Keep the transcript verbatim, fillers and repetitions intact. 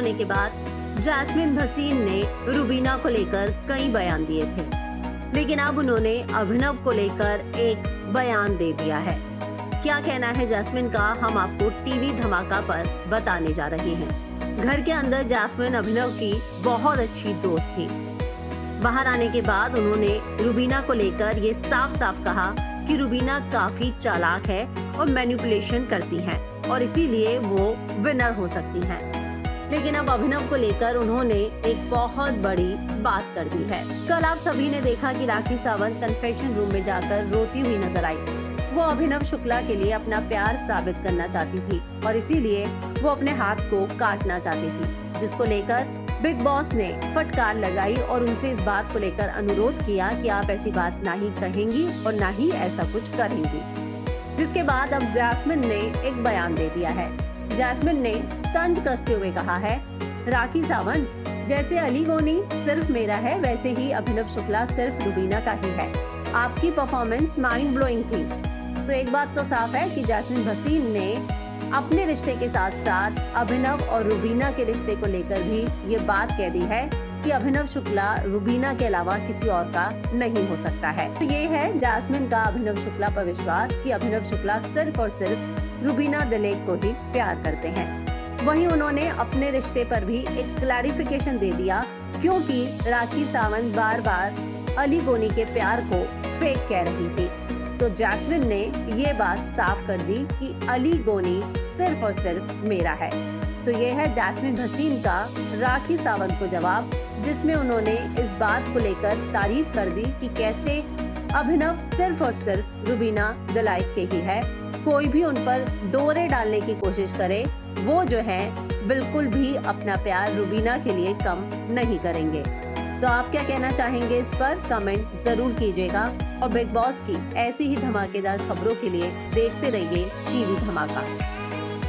होने के बाद जैस्मिन भसीन ने रुबीना को लेकर कई बयान दिए थे, लेकिन अब उन्होंने अभिनव को लेकर एक बयान दे दिया है। क्या कहना है जैस्मिन का, हम आपको टीवी धमाका पर बताने जा रहे हैं। घर के अंदर जैस्मिन अभिनव की बहुत अच्छी दोस्त थी। बाहर आने के बाद उन्होंने रुबीना को लेकर ये साफ साफ कहा कि रुबीना काफी चालाक है और मैनिपुलेशन करती हैं और इसीलिए वो विनर हो सकती हैं। लेकिन अब अभिनव को लेकर उन्होंने एक बहुत बड़ी बात कर दी है। कल आप सभी ने देखा कि राखी सावंत कन्फेक्शन रूम में जाकर रोती हुई नजर आई। वो अभिनव शुक्ला के लिए अपना प्यार साबित करना चाहती थी और इसीलिए वो अपने हाथ को काटना चाहती थी, जिसको लेकर बिग बॉस ने फटकार लगाई और उनसे इस बात को लेकर अनुरोध किया कि आप ऐसी बात ना ही कहेंगी और ना ही ऐसा कुछ करेंगी। जिसके बाद अब जैस्मिन ने एक बयान दे दिया है। जैस्मिन ने तंज कसते हुए कहा है, राखी सावंत, जैसे अली गोनी सिर्फ मेरा है वैसे ही अभिनव शुक्ला सिर्फ रुबीना का ही है। आपकी परफॉर्मेंस माइंड ब्लोइंग थी। तो एक बात तो साफ है कि जैस्मिन भसीन ने अपने रिश्ते के साथ साथ अभिनव और रुबीना के रिश्ते को लेकर भी ये बात कह दी है कि अभिनव शुक्ला रुबीना के अलावा किसी और का नहीं हो सकता है। तो ये है जैस्मिन का अभिनव शुक्ला पर विश्वास कि अभिनव शुक्ला सिर्फ और सिर्फ रुबीना दिलेक को ही प्यार करते हैं। वहीं उन्होंने अपने रिश्ते पर भी एक क्लैरिफिकेशन दे दिया, क्योंकि राखी सावंत बार बार अली गोनी के प्यार को फेक कह रही थी। तो जैस्मिन ने ये बात साफ कर दी कि अली गोनी सिर्फ और सिर्फ मेरा है। तो ये है जैस्मिन भसीन का राखी सावंत को जवाब, जिसमें उन्होंने इस बात को लेकर तारीफ कर दी कि कैसे अभिनव सिर्फ और सिर्फ रुबीना दिलाइक के ही है। कोई भी उन पर डोरे डालने की कोशिश करे, वो जो है बिल्कुल भी अपना प्यार रुबीना के लिए कम नहीं करेंगे। तो आप क्या कहना चाहेंगे इस पर, कमेंट जरूर कीजिएगा और बिग बॉस की ऐसी ही धमाकेदार खबरों के लिए देखते रहिए टीवी धमाका।